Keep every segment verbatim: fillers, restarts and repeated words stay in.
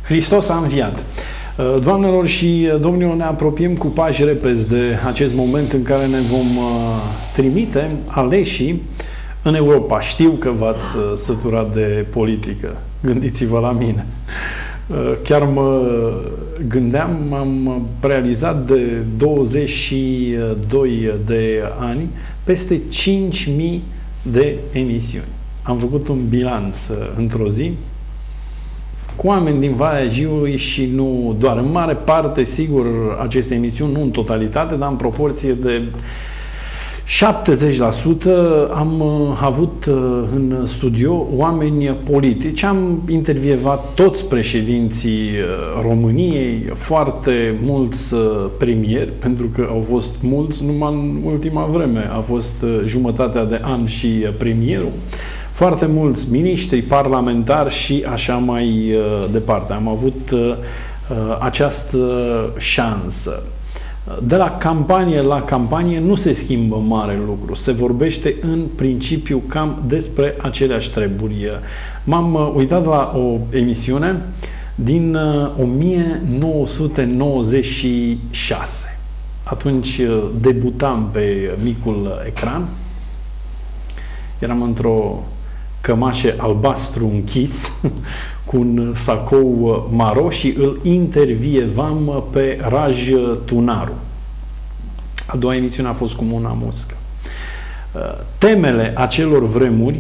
Hristos a înviat. Doamnelor și domnilor, ne apropiem cu pași repezi de acest moment în care ne vom trimite aleșii în Europa. Știu că v-ați săturat de politică. Gândiți-vă la mine. Chiar mă gândeam, am realizat de douăzeci și doi de ani peste cinci mii de emisiuni. Am făcut un bilanț într-o zi cu oameni din Valea Jiului și nu doar. În mare parte, sigur, aceste emisiuni, nu în totalitate, dar în proporție de șaptezeci la sută am avut în studio oameni politici. Am intervievat toți președinții României, foarte mulți premieri, pentru că au fost mulți numai în ultima vreme. A fost jumătatea de an și premierul. Foarte mulți miniștri, parlamentari și așa mai departe. Am avut această șansă. De la campanie la campanie nu se schimbă mare lucru. Se vorbește în principiu cam despre aceleași treburi. M-am uitat la o emisiune din o mie nouă sute nouăzeci și șase. Atunci debutam pe micul ecran. Eram într-o cămașe albastru închis cu un sacou maro și îl intervievam pe Raj Tunaru. A doua emisiune a fost cu Mona Muscă. Temele acelor vremuri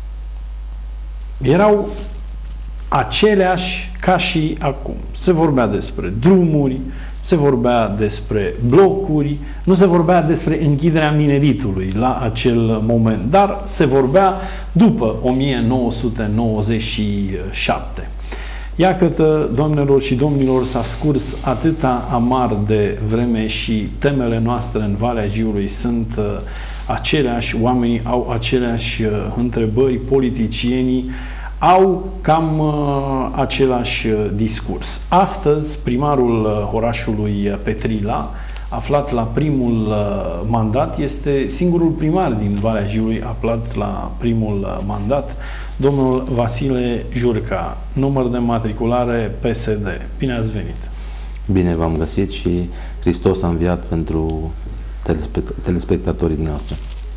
erau aceleași ca și acum. Se vorbea despre drumuri, se vorbea despre blocuri, nu se vorbea despre închiderea mineritului la acel moment, dar se vorbea după o mie nouă sute nouăzeci și șapte. Iată, doamnelor și domnilor, s-a scurs atâta amar de vreme și temele noastre în Valea Jiului sunt aceleași, oamenii au aceleași întrebări, politicienii au cam uh, același uh, discurs. Astăzi, primarul uh, orașului Petrila, aflat la primul uh, mandat, este singurul primar din Valea Jiului aflat la primul uh, mandat, domnul Vasile Jurca, număr de matriculare P S D. Bine ați venit! Bine v-am găsit și Hristos a înviat pentru telespect telespectatorii noastre.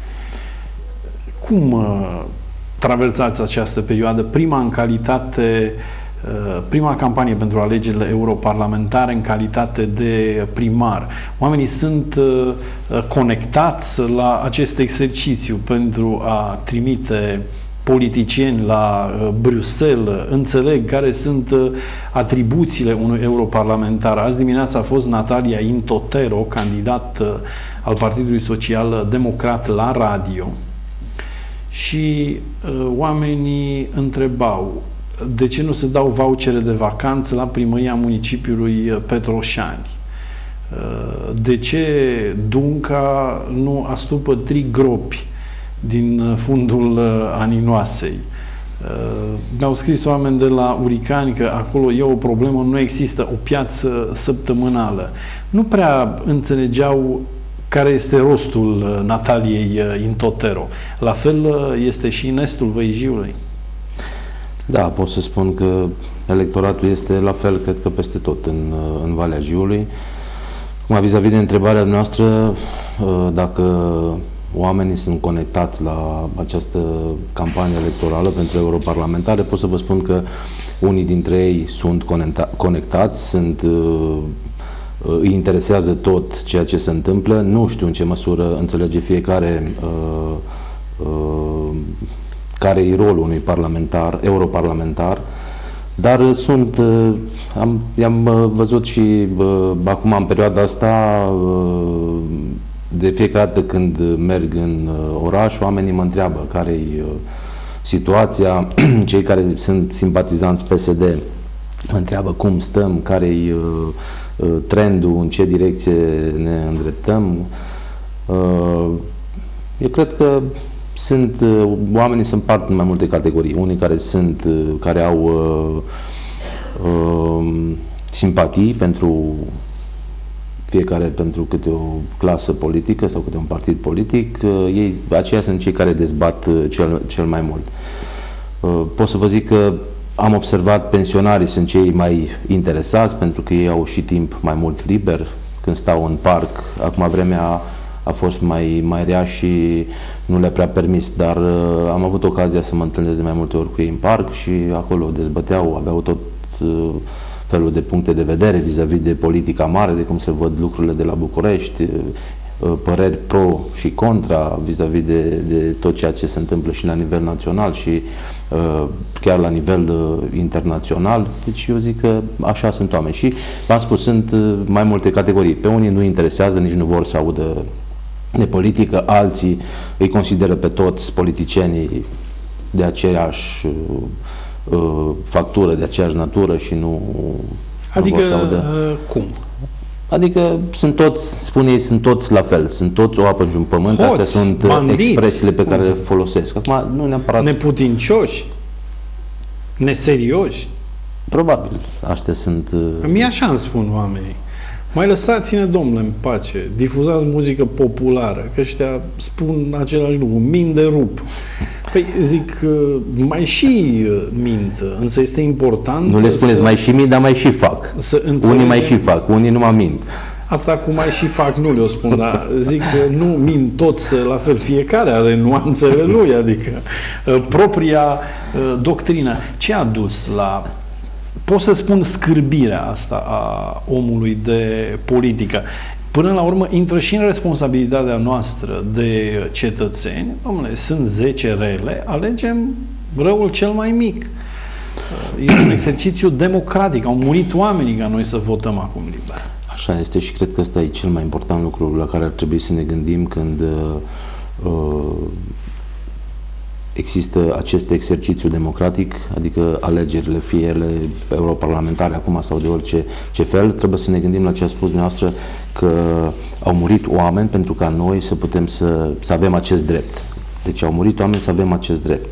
Cum uh, traversați această perioadă, prima în calitate, prima campanie pentru alegerile europarlamentare în calitate de primar. Oamenii sunt conectați la acest exercițiu pentru a trimite politicieni la Bruxelles, înțeleg care sunt atribuțiile unui europarlamentar. Azi dimineața a fost Natalia Intotero, candidat al Partidului Social Democrat la radio. Și uh, oamenii întrebau de ce nu se dau vouchere de vacanță la primăria municipiului Petroșani, uh, de ce Dunca nu astupă trei gropi din fundul uh, Aninoasei. Uh, mi-au scris oameni de la Uricani că acolo e o problemă, nu există o piață săptămânală. Nu prea înțelegeau care este rostul Nataliei Intotero. La fel este și în estul Văijiului. Da, pot să spun că electoratul este la fel, cred că peste tot în, în Valea Jiului. Acum, vis-a-vis de întrebarea noastră, dacă oamenii sunt conectați la această campanie electorală pentru europarlamentare, pot să vă spun că unii dintre ei sunt conectați, sunt îi interesează tot ceea ce se întâmplă, nu știu în ce măsură înțelege fiecare uh, uh, care e rolul unui parlamentar, europarlamentar, dar sunt, uh, am, i-am uh, văzut și uh, acum în perioada asta, uh, de fiecare dată când merg în uh, oraș, oamenii mă întreabă care-i uh, situația, cei care sunt simpatizanți P S D mă întreabă cum stăm, care-i uh, trendul, în ce direcție ne îndreptăm. Eu cred că sunt, oamenii se împart în mai multe categorii. Unii care sunt, care au uh, simpatii pentru fiecare, pentru câte o clasă politică sau câte un partid politic, ei, aceia sunt cei care dezbat cel, cel mai mult. Pot să vă zic că am observat pensionarii sunt cei mai interesați pentru că ei au și timp mai mult liber când stau în parc. Acum vremea a fost mai, mai rea și nu le-a prea permis, dar uh, am avut ocazia să mă întâlnesc de mai multe ori cu ei în parc și acolo dezbăteau, aveau tot uh, felul de puncte de vedere vis-a-vis de politica mare, de cum se văd lucrurile de la București, uh, păreri pro și contra vis-a-vis de, de tot ceea ce se întâmplă și la nivel național și uh, chiar la nivel uh, internațional. Deci eu zic că așa sunt oameni și v-am spus, sunt uh, mai multe categorii. Pe unii nu interesează, nici nu vor să audă de politică, alții îi consideră pe toți politicienii de aceeași uh, uh, factură, de aceeași natură și nu, adică, nu vor să audă. Uh, cum? Adică sunt toți, spune ei, sunt toți la fel, sunt toți o apă și un pământ, Hoți, astea sunt bandiți, expresiile pe care le folosesc. Acum, nu neapărat... Neputincioși, neserioși. Probabil, astea sunt... Uh... Mie așa îmi spun oamenii. Mai lăsați-ne, domnule, în pace, difuzați muzică populară, că ăștia spun același lucru, mint de rup. Păi zic, mai și mint, însă este important... Nu le spuneți să, mai și mint, dar mai și fac. Să unii mai și fac, unii nu mai mint. Asta cu mai și fac nu le-o spun, dar zic că nu mint toți la fel, fiecare are nuanțele lui, adică propria doctrină. Ce a dus la... Pot să spun scârbirea asta a omului de politică. Până la urmă intră și în responsabilitatea noastră de cetățeni. Dom'le, sunt zece rele, alegem răul cel mai mic. Este un exercițiu democratic. Au murit oamenii ca noi să votăm acum liber. Așa este și cred că ăsta e cel mai important lucru la care ar trebui să ne gândim când uh, există acest exercițiu democratic, adică alegerile, fie ele europarlamentare acum sau de orice ce fel, trebuie să ne gândim la ce a spus dumneavoastră, că au murit oameni pentru ca noi să putem să, să avem acest drept. Deci au murit oameni să avem acest drept.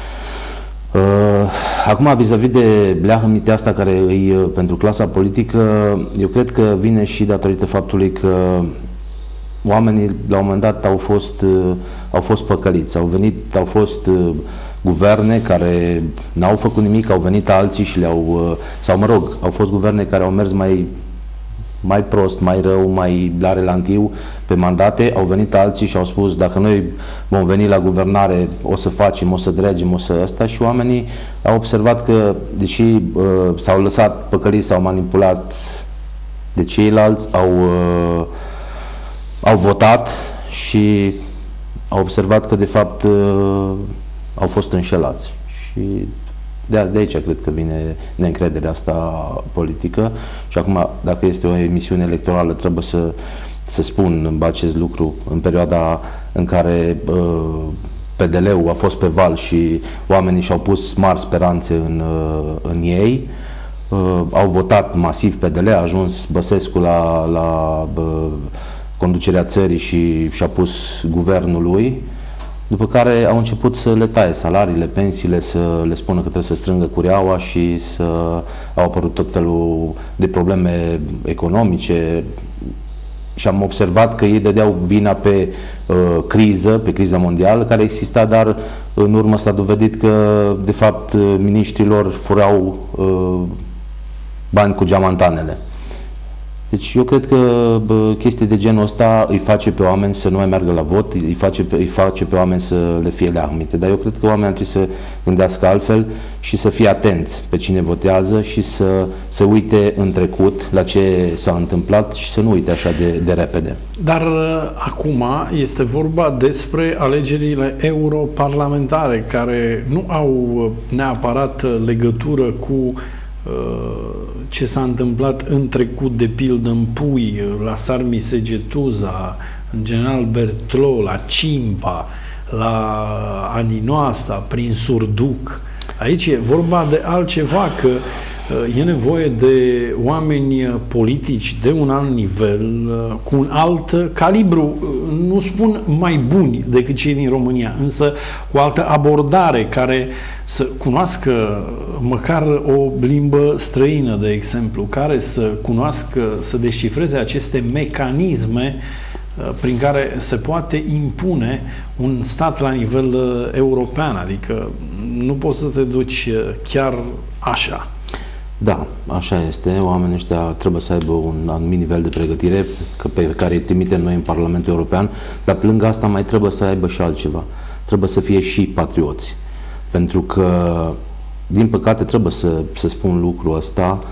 Uh, acum, vis-a-vis de bleahămitea asta care îi pentru clasa politică, eu cred că vine și datorită faptului că oamenii la un moment dat au fost, uh, au fost păcăliți, au venit, au fost uh, guverne care n-au făcut nimic, au venit alții și le-au, uh, sau mă rog, au fost guverne care au mers mai, mai prost, mai rău, mai la relantiu pe mandate, au venit alții și au spus dacă noi vom veni la guvernare o să facem, o să dregem, o să asta și oamenii au observat că deși uh, s-au lăsat păcăliți, s-au manipulat de ceilalți, au uh, au votat și au observat că de fapt au fost înșelați și de, de aici cred că vine neîncrederea asta politică și acum dacă este o emisiune electorală trebuie să, să spun acest lucru în perioada în care uh, P D L-ul a fost pe val și oamenii și-au pus mari speranțe în, uh, în ei. Uh, au votat masiv P D L, a ajuns Băsescu la, la uh, conducerea țării și și-a pus guvernul lui, după care au început să le taie salariile, pensiile, să le spună că trebuie să strângă cureaua și să au apărut tot felul de probleme economice și am observat că ei dădeau vina pe uh, criză, pe criza mondială care exista, dar în urmă s-a dovedit că de fapt miniștrilor furau uh, bani cu geamantanele. Deci eu cred că bă, chestii de genul ăsta îi face pe oameni să nu mai meargă la vot, îi face pe, îi face pe oameni să le fie leahmite. Dar eu cred că oamenii trebuie să gândească altfel și să fie atenți pe cine votează și să, să uite în trecut la ce s-a întâmplat și să nu uite așa de, de repede. Dar acum este vorba despre alegerile europarlamentare care nu au neapărat legătură cu ce s-a întâmplat în trecut, de pildă în Pui, la Sarmisegetuza, în General Bertlo, la Cimpa, la Aninoasa, prin Surduc. Aici e vorba de altceva, că e nevoie de oameni politici de un alt nivel, cu un alt calibru, nu spun mai buni decât cei din România, însă cu o altă abordare, care să cunoască măcar o limbă străină, de exemplu, care să cunoască, să descifreze aceste mecanisme prin care se poate impune un stat la nivel european. Adică nu poți să te duci chiar așa. Da, așa este. Oamenii ăștia trebuie să aibă un anumit nivel de pregătire pe care îi trimitem noi în Parlamentul European, dar pe lângă asta mai trebuie să aibă și altceva. Trebuie să fie și patrioți. Pentru că, din păcate, trebuie să, să spun lucrul ăsta,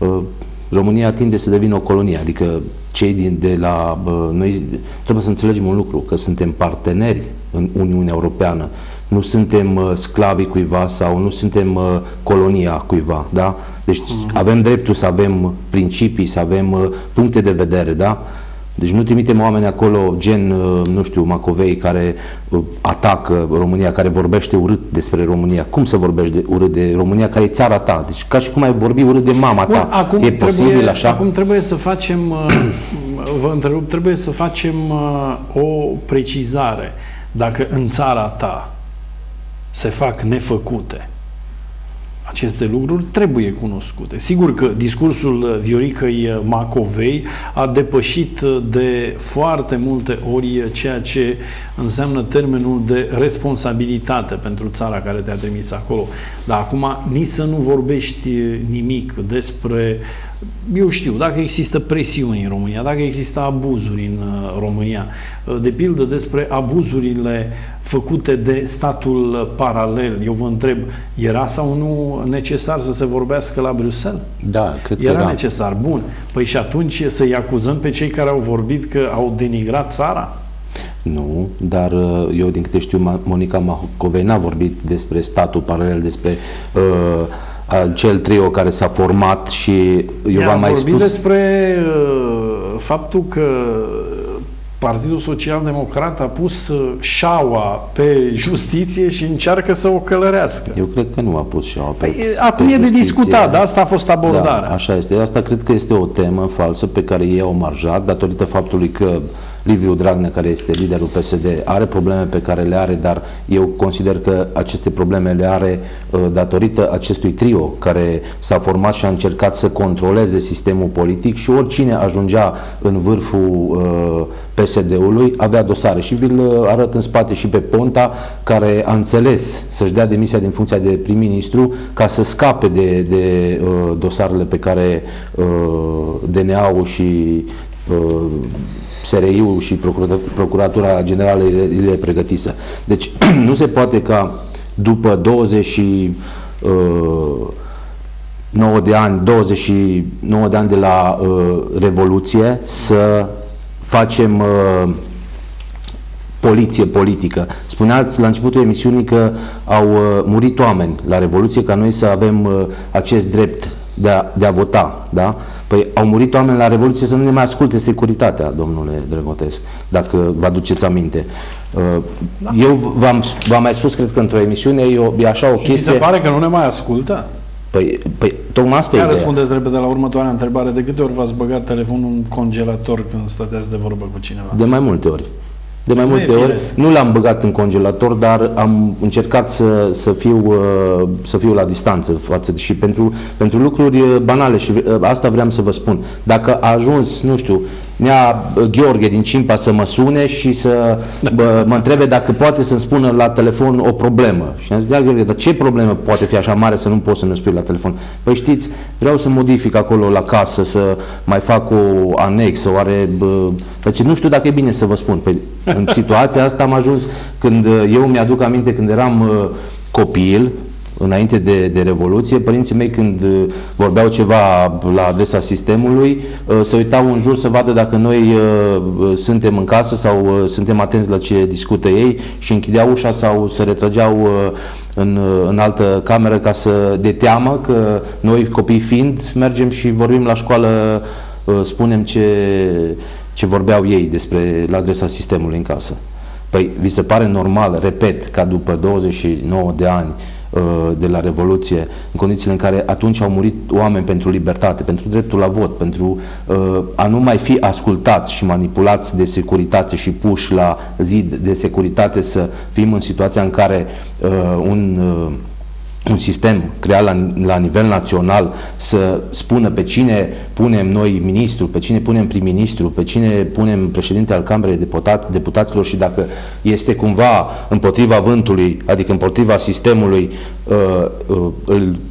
România tinde să devină o colonie, adică cei din, de la... Noi trebuie să înțelegem un lucru, că suntem parteneri în Uniunea Europeană. Nu suntem uh, sclavii cuiva sau nu suntem uh, colonia cuiva, da? Deci mm-hmm. avem dreptul să avem principii, să avem uh, puncte de vedere, da? Deci nu trimitem oameni acolo gen, uh, nu știu, Macovei care uh, atacă România, care vorbește urât despre România. Cum să vorbești de, urât de România, care e țara ta? Deci ca și cum ai vorbi urât de mama ta. Bun, acum e trebuie, posibil așa? Acum trebuie să facem, uh, vă întrerup, trebuie să facem uh, o precizare. Dacă în țara ta se fac nefăcute, aceste lucruri trebuie cunoscute. Sigur că discursul Vioricăi Macovei a depășit de foarte multe ori ceea ce înseamnă termenul de responsabilitate pentru țara care te-a trimis acolo. Dar acum nici să nu vorbești nimic despre, eu știu, dacă există presiuni în România, dacă există abuzuri în România, de pildă despre abuzurile făcute de statul paralel. Eu vă întreb, era sau nu necesar să se vorbească la Bruxelles? Da, cred era că da. necesar. Bun. Păi și atunci să-i acuzăm pe cei care au vorbit că au denigrat țara? Nu, dar eu din câte știu, Monica Macovei n-a vorbit despre statul paralel, despre uh, cel trio care s-a format și eu v-am mai vorbit spus... despre uh, faptul că Partidul Social-Democrat a pus șaua pe justiție și încearcă să o călărească. Eu cred că nu a pus șaua pe, păi, acum pe e de discutat, dar asta a fost abordarea. Da, așa este. Asta cred că este o temă falsă pe care ei au marjat datorită faptului că Liviu Dragnea, care este liderul P S D, are probleme pe care le are, dar eu consider că aceste probleme le are uh, datorită acestui trio care s-a format și a încercat să controleze sistemul politic și oricine ajungea în vârful uh, P S D-ului avea dosare. Și vi-l arăt în spate și pe Ponta, care a înțeles să-și dea demisia din funcția de prim-ministru ca să scape de, de uh, dosarele pe care uh, D N A-ul și uh, S R I-ul și Procuratura Generală le pregătise. Deci nu se poate ca după douăzeci și nouă de ani, douăzeci și nouă de ani de la uh, Revoluție să facem uh, poliție politică. Spuneați la începutul emisiunii că au uh, murit oameni la Revoluție ca noi să avem uh, acest drept de a, de a vota, da? Păi au murit oameni la Revoluție să nu ne mai asculte securitatea, domnule Drăgotescu, dacă vă aduceți aminte. Da. Eu v-am mai spus, cred că într-o emisiune, eu, e așa o și chestie... mi se pare că nu ne mai ascultă? Păi, păi tocmai asta e ideea. Răspundeți repede la următoarea întrebare. De câte ori v-ați băgat telefonul în congelator când stăteați de vorbă cu cineva? De mai multe ori. De mai multe ori. Nu l-am băgat în congelator, dar am încercat să, să, fiu, să fiu la distanță față de, și pentru, pentru lucruri banale și asta vreau să vă spun. Dacă a ajuns, nu știu, nea Gheorghe din Cimpa să mă sune și să bă, mă întrebe dacă poate să-mi spună la telefon o problemă. Și am zis, da, Gheorghe, dar ce problemă poate fi așa mare să nu pot să-mi spui la telefon? Păi știți, vreau să modific acolo la casă, să mai fac o anexă, oare... Bă, deci nu știu dacă e bine să vă spun. Păi, în situația asta am ajuns când eu mi-aduc aminte când eram uh, copil, înainte de, de Revoluție, părinții mei când uh, vorbeau ceva la adresa sistemului, uh, se uitau în jur să vadă dacă noi uh, suntem în casă sau uh, suntem atenți la ce discută ei și închideau ușa sau se retrăgeau uh, în, uh, în altă cameră ca să de teamă că noi, copii fiind, mergem și vorbim la școală, uh, spunem ce... ce vorbeau ei despre la adresa sistemului în casă. Păi, vi se pare normal, repet, ca după douăzeci și nouă de ani uh, de la Revoluție, în condițiile în care atunci au murit oameni pentru libertate, pentru dreptul la vot, pentru uh, a nu mai fi ascultați și manipulați de securitate și puși la zid de securitate, să fim în situația în care uh, un uh, un sistem creat la, la nivel național să spună pe cine punem noi ministru, pe cine punem prim-ministru, pe cine punem președinte al Camerei Deputat, Deputaților și dacă este cumva împotriva vântului, adică împotriva sistemului, uh, uh, îl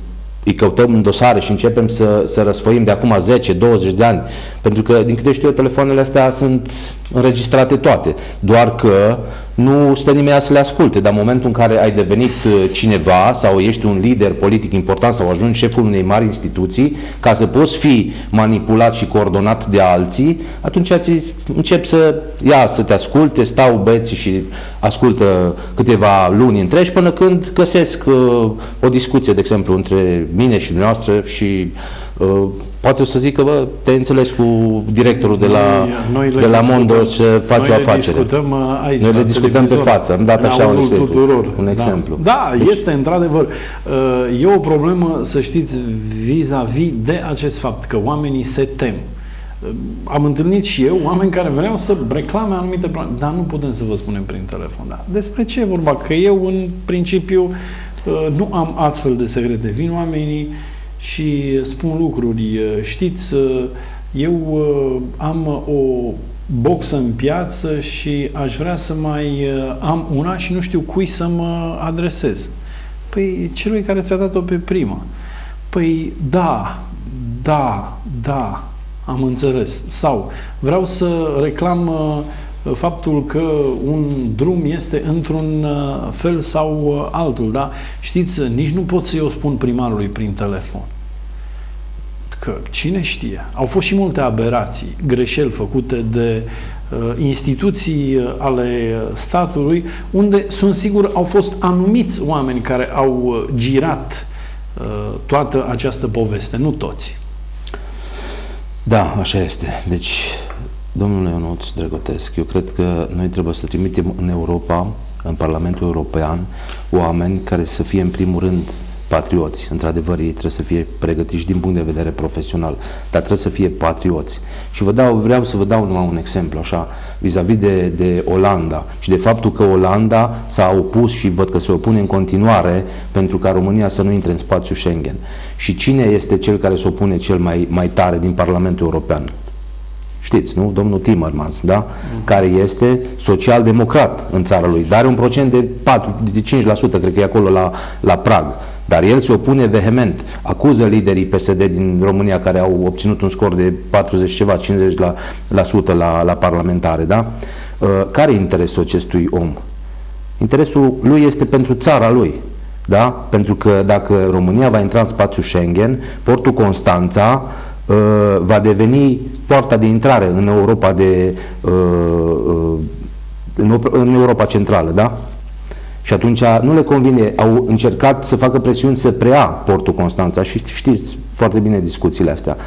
îi căutăm în dosare și începem să, să răsfoim de acum zece douăzeci de ani, pentru că, din câte știu eu, telefoanele astea sunt înregistrate toate, doar că nu stă nimeni să le asculte, dar în momentul în care ai devenit cineva sau ești un lider politic important sau ajungi șeful unei mari instituții, ca să poți fi manipulat și coordonat de alții, atunci începi să ia să te asculte, stau băieții și ascultă câteva luni întregi până când găsesc uh, o discuție, de exemplu, între mine și dumneavoastră și uh, poate o să zic că bă, te înțeles cu directorul de la, noi, noi de la Mondo să faci o afacere. Discutăm aici, noi le discutăm pe față. Am dat așa un exemplu. Tuturor. Un exemplu. Da, da deci... este într-adevăr. E o problemă, să știți, vis-a-vis de acest fapt, că oamenii se tem. Am întâlnit și eu oameni care vreau să reclame anumite probleme, dar nu putem să vă spunem prin telefon. Da. Despre ce e vorba? Că eu, în principiu, nu am astfel de secrete. Vin oamenii și spun lucruri. Știți, eu am o boxă în piață și aș vrea să mai am una și nu știu cui să mă adresez. Păi celui care ți-a dat-o pe prima. Păi da, da, da, am înțeles. Sau vreau să reclam faptul că un drum este într-un fel sau altul, da? Știți, nici nu pot să eu spun primarului prin telefon. Că cine știe? Au fost și multe aberații, greșeli făcute de uh, instituții ale statului, unde, sunt sigur, au fost anumiți oameni care au girat uh, toată această poveste, nu toți. Da, așa este. Deci, domnule Ionuț Drăgătesc, eu cred că noi trebuie să trimitem în Europa, în Parlamentul European, oameni care să fie în primul rând patrioți. Într-adevăr, ei trebuie să fie pregătiți din punct de vedere profesional, dar trebuie să fie patrioți. Și vă dau, vreau să vă dau numai un exemplu, așa, vis-a-vis de, de Olanda și de faptul că Olanda s-a opus și văd că se opune în continuare pentru ca România să nu intre în spațiul Schengen. Și cine este cel care se opune cel mai, mai tare din Parlamentul European? Știți, nu? Domnul Timmermans, da? Mm. Care este social-democrat în țara lui, dar are un procent de patru, de cinci la sută, cred că e acolo la, la prag. Dar el se opune vehement, acuză liderii P S D din România care au obținut un scor de patruzeci ceva, cincizeci la sută la, la parlamentare, da? Uh, care e interesul acestui om? Interesul lui este pentru țara lui, da? Pentru că dacă România va intra în spațiul Schengen, portul Constanța uh, va deveni poarta de intrare în Europa de uh, uh, în, în Europa Centrală, da? Și atunci nu le convine, au încercat să facă presiuni să preia portul Constanța și știți foarte bine discuțiile astea.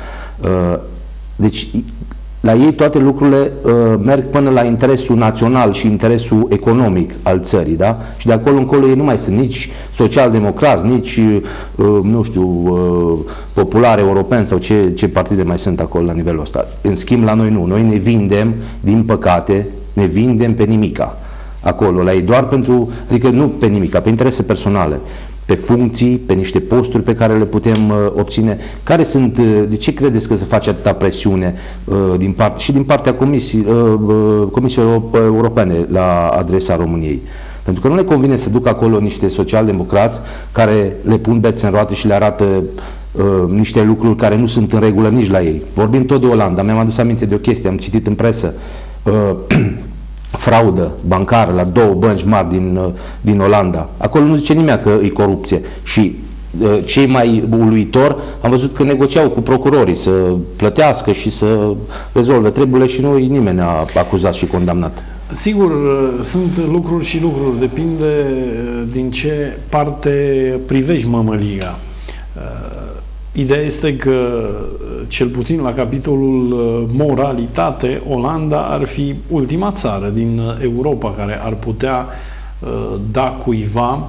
Deci la ei toate lucrurile merg până la interesul național și interesul economic al țării, da? Și de acolo încolo ei nu mai sunt nici social-democrați, nici, nu știu, populari europeni sau ce, ce partide mai sunt acolo la nivelul ăsta. În schimb, la noi nu. Noi ne vindem, din păcate, ne vindem pe nimica. Acolo, la ei, doar pentru, adică nu pe nimic, pe interese personale, pe funcții, pe niște posturi pe care le putem uh, obține. Care sunt, uh, de ce credeți că se face atâta presiune uh, din part, și din partea Comisiei, uh, uh, Comisiei Europene la adresa României? Pentru că nu le convine să ducă acolo niște social-democrați care le pun bețe în roate și le arată uh, niște lucruri care nu sunt în regulă nici la ei. Vorbim tot de Olanda, mi-am adus aminte de o chestie, am citit în presă, uh, fraudă bancară la două bănci mari din, din Olanda. Acolo nu zice nimeni că e corupție. Și uh, cei mai uluitor, am văzut că negociau cu procurorii să plătească și să rezolve treburile și nu nimeni ne-a acuzat și condamnat. Sigur, sunt lucruri și lucruri. Depinde din ce parte privești mămăliga. Ideea este că, cel puțin la capitolul moralitate, Olanda ar fi ultima țară din Europa care ar putea da cuiva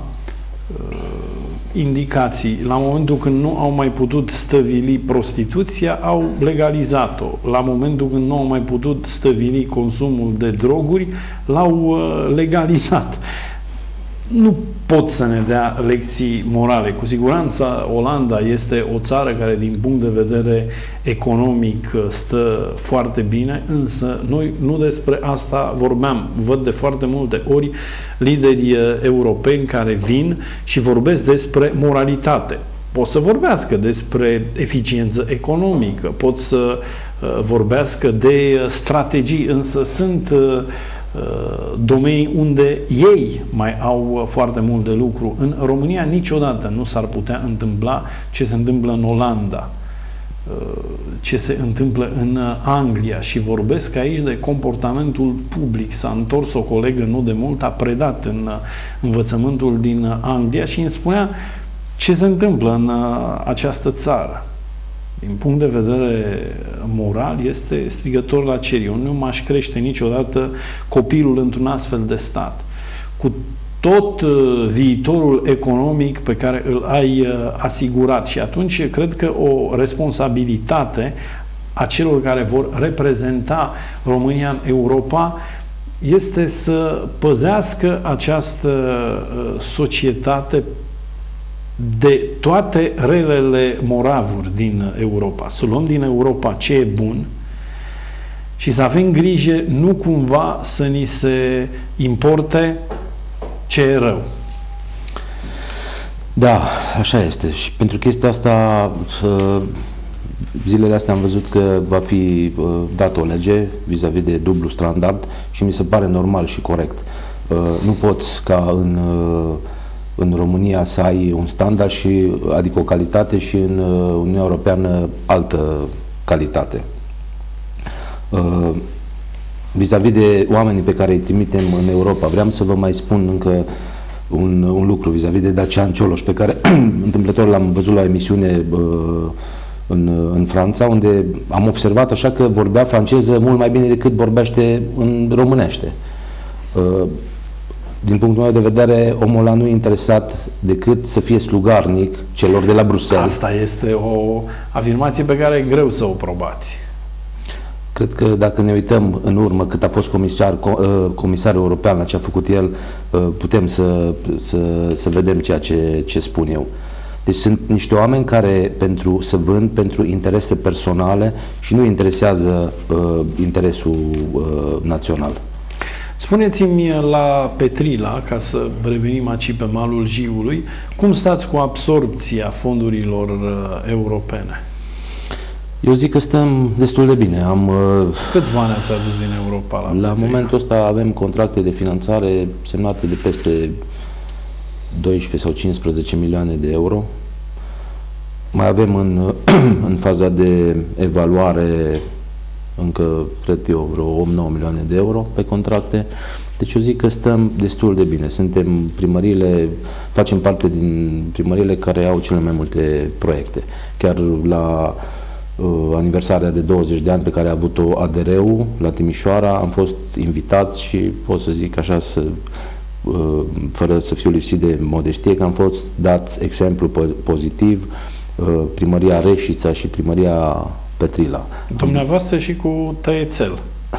indicații. La momentul când nu au mai putut stăvili prostituția, au legalizat-o. La momentul când nu au mai putut stăvili consumul de droguri, l-au legalizat. Nu pot să ne dea lecții morale. Cu siguranță Olanda este o țară care din punct de vedere economic stă foarte bine, însă noi nu despre asta vorbeam. Văd de foarte multe ori lideri europeni care vin și vorbesc despre moralitate. pot să vorbească despre eficiență economică, pot să uh, vorbească de strategii, însă sunt uh, domenii unde ei mai au foarte mult de lucru. În România niciodată nu s-ar putea întâmpla ce se întâmplă în Olanda, ce se întâmplă în Anglia, și vorbesc aici de comportamentul public. S-a întors o colegă nu de mult, a predat în învățământul din Anglia și îmi spunea ce se întâmplă în această țară. Din punct de vedere moral, este strigător la cer. Eu nu m-aș crește niciodată copilul într-un astfel de stat. Cu tot uh, viitorul economic pe care îl ai uh, asigurat. Și atunci cred că o responsabilitate a celor care vor reprezenta România în Europa este să păzească această uh, societate de toate relele moravuri din Europa. Să luăm din Europa ce e bun și să avem grijă nu cumva să ni se importe ce e rău. Da, așa este. Și pentru chestia asta, zilele astea am văzut că va fi dată o lege vis-a-vis de dublu standard și mi se pare normal și corect. Nu poți ca în în România să ai un standard, și, adică o calitate, și în Uniunea Europeană altă calitate. Vis-a-vis de oamenii pe care îi trimitem în Europa, vreau să vă mai spun încă un, un lucru vis-a-vis de Dacian Cioloș, pe care întâmplător l-am văzut la emisiune în, în Franța, unde am observat așa că vorbea franceză mult mai bine decât vorbește în românește. Din punctul meu de vedere, omul ăla nu e interesat decât să fie slugarnic celor de la Bruxelles. Asta este o afirmație pe care e greu să o probați. Cred că dacă ne uităm în urmă cât a fost comisar, comisar european la ce a făcut el, putem să, să, să vedem ceea ce, ce spun eu. Deci sunt niște oameni care pentru, să vând pentru interese personale și nu interesează uh, interesul uh, național. Spuneți-mi la Petrila, ca să revenim aici pe malul Jiului, cum stați cu absorpția fondurilor uh, europene? Eu zic că stăm destul de bine. Am, uh, Câți bani ați adus din Europa la La Petrila? momentul ăsta avem contracte de finanțare semnate de peste doisprezece sau cincisprezece milioane de euro. Mai avem în, în faza de evaluare încă, cred eu, vreo opt nouă milioane de euro pe contracte. Deci eu zic că stăm destul de bine. Suntem primăriile, facem parte din primăriile care au cele mai multe proiecte. Chiar la uh, aniversarea de douăzeci de ani pe care a avut-o A D R-ul la Timișoara, am fost invitați și pot să zic așa, să, uh, fără să fiu lipsit de modestie, că am fost dat exemplu pozitiv, uh, primăria Reșița și primăria Petrila. Dumneavoastră și cu tăiețel.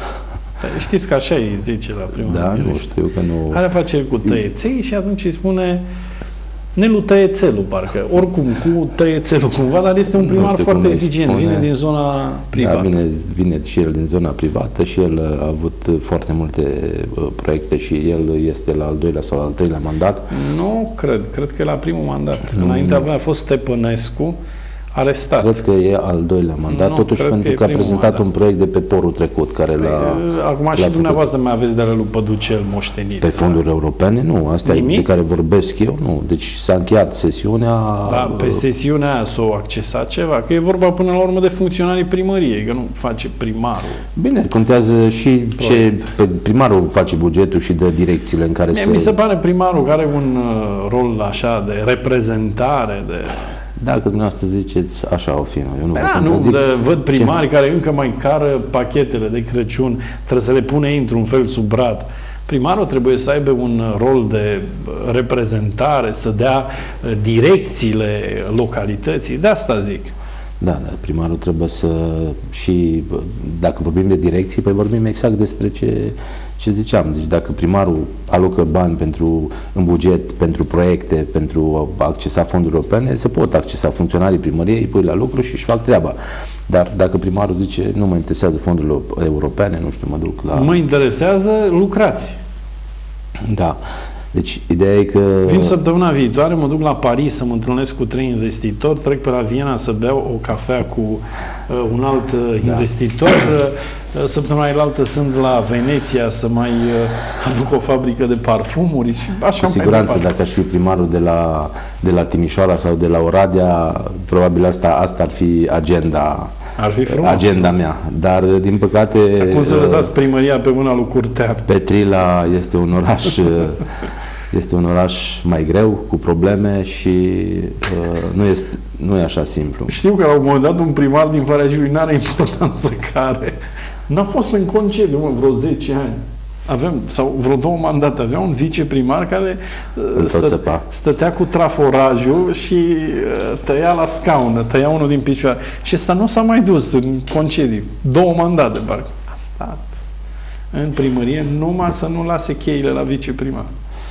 Știți că așa îi zice la primul. Da, nu știu că nu... Are face cu tăieței și atunci îi spune Nelu Tăiețelu, parcă. Oricum, cu tăiețelul cumva, dar este un primar foarte eficient. Spune. Vine din zona privată. Da, vine, vine și el din zona privată și el a avut foarte multe uh, proiecte și el este la al doilea sau al treilea mandat. Nu cred. Cred că e la primul mandat. Nu, Înainte avea fost Stepănescu, arestat. Cred că e al doilea mandat, nu, totuși pentru că, că a prezentat mandat. un proiect de pe porul trecut, care l-a... Acum și dumneavoastră mai aveți de la lui Păducel moștenit. Pe fonduri da? europene? Nu, astea de care vorbesc eu, nu. Deci s-a încheiat sesiunea... Da, pe sesiunea aia s-o accesat ceva, că e vorba până la urmă de funcționarii primăriei, că nu face primarul. Bine, contează și ce primarul face bugetul și dă direcțiile în care Mie se... Mi se pare primarul care are un uh, rol așa de reprezentare, de... Dacă dumneavoastră ziceți, așa o fi. Eu nu, da, nu de, văd primari ce... care încă mai cară pachetele de Crăciun, trebuie să le pune într-un fel sub brad. Primarul trebuie să aibă un rol de reprezentare, să dea direcțiile localității. De asta zic. Da, dar primarul trebuie să... Și dacă vorbim de direcții, păi vorbim exact despre ce, ce ziceam. Deci dacă primarul alocă bani pentru, în buget pentru proiecte, pentru a accesa fonduri europene, se pot accesa funcționarii primăriei, îi pui la lucru și își fac treaba. Dar dacă primarul zice, nu mă interesează fondurile europene, nu știu, mă duc la... Mă interesează, lucrați. Da. Deci, ideea e că... Vin săptămâna viitoare, mă duc la Paris să mă întâlnesc cu trei investitori, trec pe la Viena să beau o cafea cu uh, un alt uh, da. investitor, uh, săptămâna elaltă sunt la Veneția să mai uh, aduc o fabrică de parfumuri și așa. Cu siguranță, dacă aș fi primarul de la, de la Timișoara sau de la Oradea, probabil asta, asta ar fi agenda. Ar fi frumos. Agenda mea, dar din păcate... Cum să lăsați primăria pe mâna lui Curtean? Petrila este un oraș este un oraș mai greu, cu probleme și uh, nu, este, nu e așa simplu. Știu că la un moment dat un primar din Valea Jiului n-are importanță care n-a fost în concediu, mă, vreo zece ani. Avem, sau vreo două mandate, avea un viceprimar care stă, stătea cu traforajul și tăia la scaună, tăia unul din picioare. Și ăsta nu s-a mai dus în concediu. Două mandate, parcă. A stat în primărie numai să nu lase cheile la viceprimar.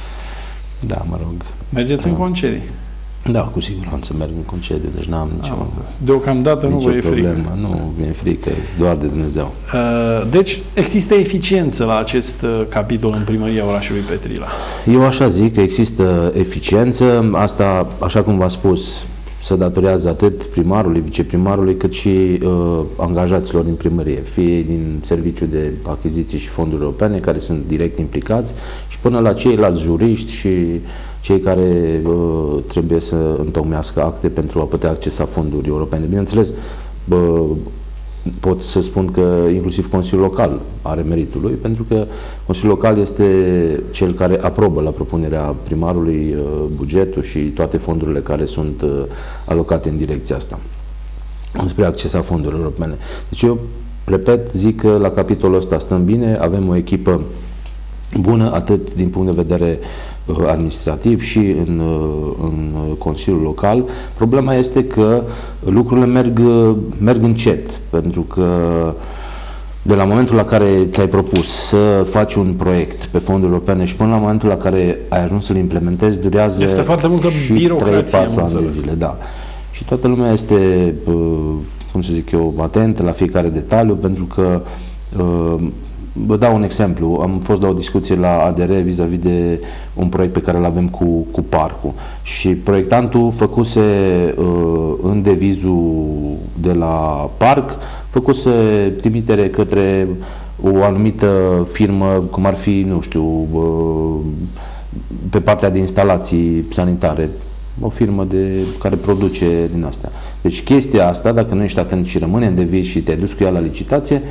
Da, mă rog. Mergeți în concedii? Da, cu siguranță merg în concediu, deci n-am nicio... Deocamdată nu vă e frică. Nu mi-e frică, doar de Dumnezeu. Deci există eficiență la acest capitol în primăria orașului Petrila? Eu așa zic că există eficiență, asta, așa cum v-am spus, se datorează atât primarului, viceprimarului, cât și uh, angajaților din primărie, fie din serviciul de achiziții și fonduri europene, care sunt direct implicați, și până la ceilalți juriști și cei care uh, trebuie să întocmească acte pentru a putea accesa fonduri europene. Bineînțeles, uh, pot să spun că inclusiv Consiliul Local are meritul lui, pentru că Consiliul Local este cel care aprobă la propunerea primarului uh, bugetul și toate fondurile care sunt uh, alocate în direcția asta, spre accesa fondurilor europene. Deci eu, repet, zic că la capitolul ăsta stăm bine, avem o echipă bună, atât din punct de vedere uh, administrativ și în, uh, în Consiliul Local. Problema este că lucrurile merg, merg încet, pentru că de la momentul la care ți-ai propus să faci un proiect pe fonduri europene și până la momentul la care ai ajuns să-l implementezi, durează este foarte multă birocrație, trei patru ani de zile. Da. Și toată lumea este, uh, cum să zic eu, atentă la fiecare detaliu, pentru că uh, vă dau un exemplu. Am fost la o discuție la A D R vis-a-vis de un proiect pe care îl avem cu, cu parcul și proiectantul făcuse uh, în devizul de la parc, făcuse trimitere către o anumită firmă, cum ar fi, nu știu, uh, pe partea de instalații sanitare, o firmă de, care produce din astea. Deci chestia asta, dacă nu ești atent și rămâne în deviz și te-ai dus cu ea la licitație,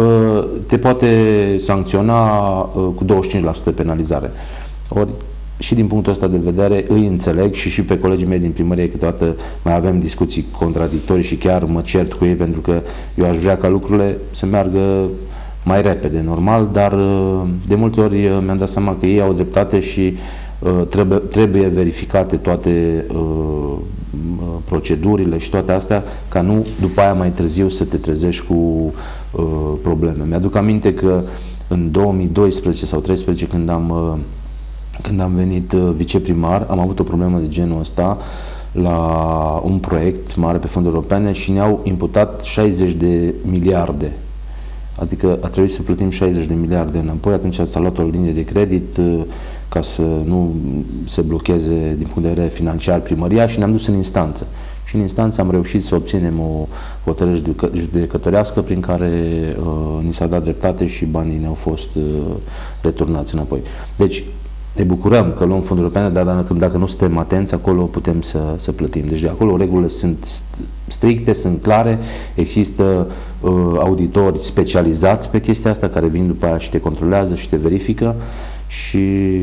te poate sancționa cu douăzeci și cinci la sută penalizare. Ori și din punctul ăsta de vedere îi înțeleg și și pe colegii mei din primărie câteodată mai avem discuții contradictorii și chiar mă cert cu ei, pentru că eu aș vrea ca lucrurile să meargă mai repede, normal, dar de multe ori mi-am dat seama că ei au dreptate și Trebuie, trebuie verificate toate uh, procedurile și toate astea, ca nu după aia mai târziu să te trezești cu uh, probleme. Mi-aduc aminte că în două mii doisprezece sau două mii treisprezece, când am, uh, când am venit uh, viceprimar, am avut o problemă de genul ăsta la un proiect mare pe fonduri europene și ne-au imputat șaizeci de miliarde. Adică a trebuit să plătim șaizeci de miliarde înapoi, atunci s-a luat o linie de credit uh, ca să nu se blocheze din punct de vedere financiar primăria și ne-am dus în instanță. Și în instanță am reușit să obținem o hotărâre judecătorească prin care uh, ni s-a dat dreptate și banii ne-au fost uh, returnați înapoi. Deci ne bucurăm că luăm fonduri europene, dar dacă, dacă nu suntem atenți, acolo putem să, să plătim. Deci de acolo regulile sunt stricte, sunt clare, există uh, auditori specializați pe chestia asta care vin după aia și te controlează și te verifică și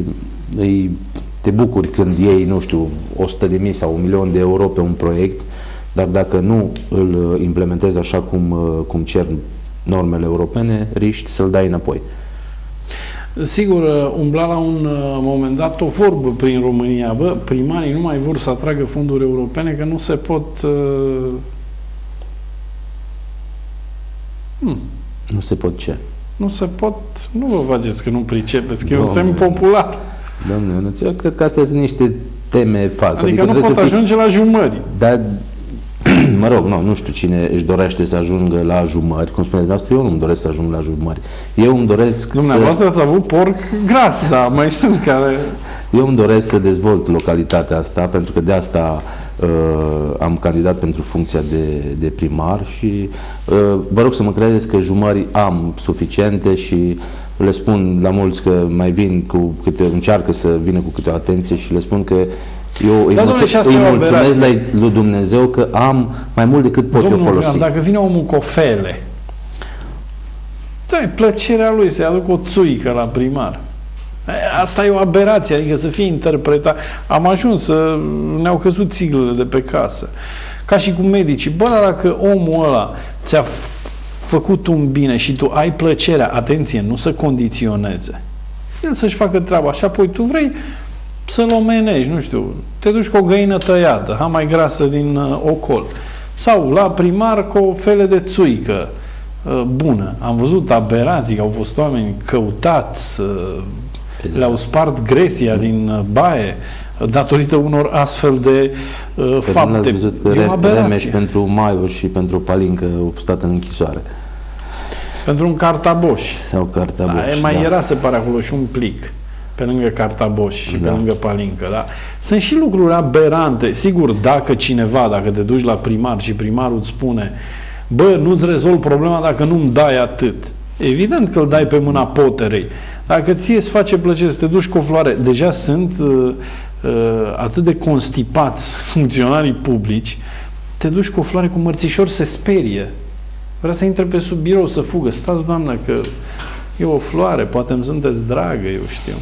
îi, te bucuri când iei, nu știu, o sută de mii sau un milion de euro pe un proiect, dar dacă nu îl implementezi așa cum, cum cer normele europene, riști să-l dai înapoi. Sigur, umbla la un moment dat o vorbă prin România, bă, primarii nu mai vor să atragă fonduri europene, că nu se pot... Uh... Hmm. Nu se pot ce? Nu se pot, nu vă faceți că nu pricepeți, că e un semn popular. Dom'le, eu cred că astea sunt niște teme false. Adică, adică nu pot ajunge fi... la jumări. Dar mă rog, nu, nu știu cine își dorește să ajungă la jumări, cum spuneți noastră, eu nu îmi doresc să ajung la jumări. Eu îmi doresc Dumneavoastră să... ați avut porc gras, dar mai sunt care... Eu îmi doresc să dezvolt localitatea asta, pentru că de asta uh, am candidat pentru funcția de, de primar și uh, vă rog să mă credeți că jumări am suficiente și le spun la mulți că mai vin cu câte, încearcă să vină cu câte o atenție și le spun că eu îi, mulțumesc, îi mulțumesc la lui Dumnezeu că am mai mult decât pot Domnul eu folosi. Dacă vine omul cu o fele, dă-i plăcerea lui să-i aduc o țuică la primar. Asta e o aberație, adică să fie interpretat. Am ajuns să ne-au căzut țiglele de pe casă. Ca și cu medicii. Bă, dacă omul ăla ți-a făcut un bine și tu ai plăcerea, atenție, nu să condiționeze, el să-și facă treaba și apoi tu vrei să-l omenești, nu știu, te duci cu o găină tăiată, ha mai grasă din uh, ocol, sau la primar cu o fele de țuică uh, bună. Am văzut aberații, că au fost oameni căutați, uh, le-au spart gresia din uh, baie, uh, datorită unor astfel de uh, fapte. Văzut că e o aberație. Pentru Maior și pentru Palincă au stat în închisoare. Pentru un cartaboș. Sau cartaboș, da, mai da. era, se pare, acolo și un plic pe lângă cartaboș și da. pe lângă Palincă. Da? Sunt și lucruri aberante. Sigur, dacă cineva, dacă te duci la primar și primarul îți spune bă, nu-ți rezolv problema dacă nu-mi dai atât. Evident că îl dai pe mâna poterei. Dacă ție îți face plăcere să te duci cu o floare, deja sunt uh, uh, atât de constipați funcționarii publici, te duci cu o floare cu mărțișor, se sperie. Vrea să intre pe sub birou, să fugă. Stați, doamnă, că e o floare, poate îmi sunteți dragă, eu știu.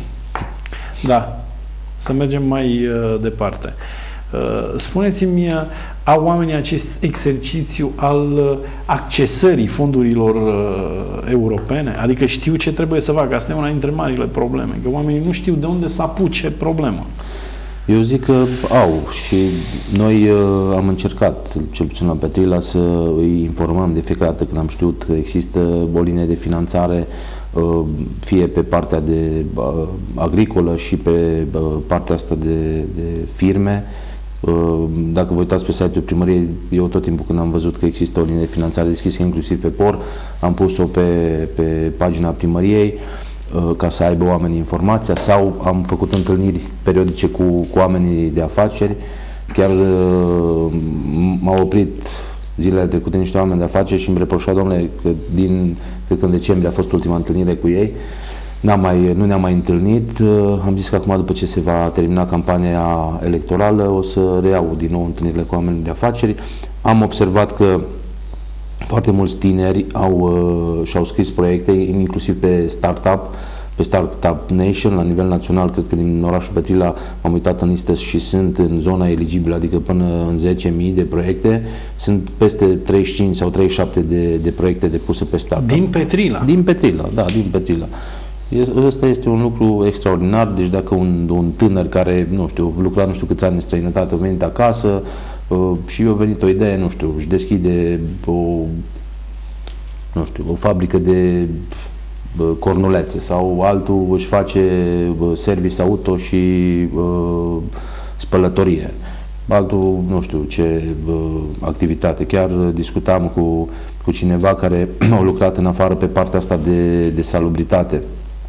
Da, să mergem mai uh, departe. Uh, spuneți-mi, uh, au oamenii acest exercițiu al uh, accesării fondurilor uh, europene? Adică știu ce trebuie să facă. Asta e una dintre marile probleme, că oamenii nu știu de unde să apuce problema. Eu zic că au și noi uh, am încercat, cel puțin la Petrila, să îi informăm de fiecare dată când am știut că există o linie de finanțare, uh, fie pe partea de uh, agricolă și pe uh, partea asta de, de firme. Uh, dacă vă uitați pe site-ul primăriei, eu tot timpul când am văzut că există o linie de finanțare deschisă, inclusiv pe P O R, am pus-o pe, pe pagina primăriei, ca să aibă oamenii informația, sau am făcut întâlniri periodice cu, cu oamenii de afaceri. Chiar uh, m-au oprit zilele trecute niște oameni de afaceri și îmi reproșau, domnule, că din, cred că în decembrie a fost ultima întâlnire cu ei, mai, nu ne-am mai întâlnit. Uh, am zis că acum, după ce se va termina campania electorală, o să reiau din nou întâlnirile cu oamenii de afaceri. Am observat că foarte mulți tineri au, uh, și-au scris proiecte, inclusiv pe Startup, pe Startup Nation, la nivel național. Cred că din orașul Petrila am uitat în listă și sunt în zona eligibilă, adică până în zece mii de proiecte. Sunt peste treizeci și cinci sau treizeci și șapte de, de proiecte depuse pe Startup. Din Petrila? Din Petrila, da, din Petrila. Ăsta este un lucru extraordinar, deci dacă un, un tânăr care, nu știu, lucra nu știu câți ani în străinătate, a venit acasă, Uh, și eu a venit o idee, nu știu, își deschide o, nu știu, o fabrică de uh, cornulețe, sau altul își face uh, service auto și uh, spălătorie, altul nu știu ce uh, activitate. Chiar discutam cu, cu cineva care a lucrat în afară pe partea asta de, de salubritate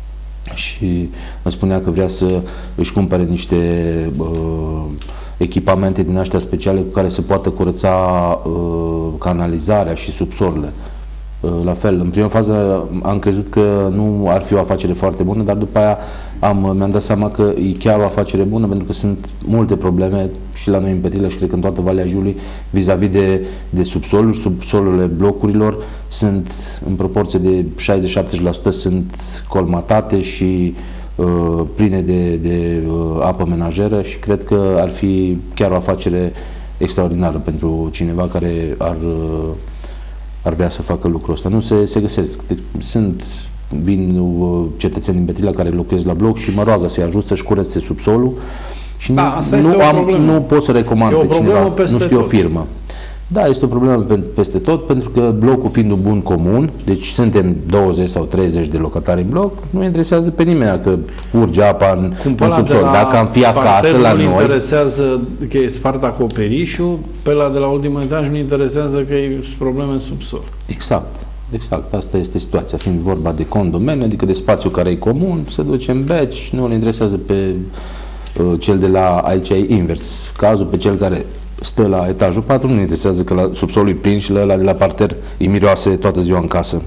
și îmi spunea că vrea să își cumpere niște uh, echipamente din astea speciale cu care se poate curăța uh, canalizarea și subsolele. Uh, la fel, în prima fază am crezut că nu ar fi o afacere foarte bună, dar după aia am, mi-am dat seama că e chiar o afacere bună, pentru că sunt multe probleme și la noi în Petrila și cred că în toată Valea Jiului vis-a-vis de, de subsoluri. Subsolurile blocurilor sunt în proporție de șaizeci la șaptezeci la sută sunt colmatate și uh, pline de, de uh, apă menajeră și cred că ar fi chiar o afacere extraordinară pentru cineva care ar, uh, ar vrea să facă lucrul ăsta. Nu se, se găsesc. Sunt vin uh, cetățeni din Petrila care locuiesc la bloc și mă roagă să-i ajut să-și curețe subsolul și da, nu, nu, am, nu pot să recomand pe cineva, nu știu tot. o firmă. Da, este o problemă peste tot, pentru că blocul fiind un bun comun, deci suntem douăzeci sau treizeci de locatari în bloc, nu interesează pe nimeni dacă urge apa în, în subsol. Dacă am fi acasă la noi... interesează că e spart acoperișul, pe la de la ultimul etaj nu interesează că e probleme în subsol. Exact. Exact, asta este situația, fiind vorba de condomeniu, adică de spațiu care e comun, se duce în beci, nu îl interesează pe uh, cel de la, aici e invers, cazul pe cel care stă la etajul patru, nu interesează că la subsolul e plin și la ăla de la parter îi miroase toată ziua în casă.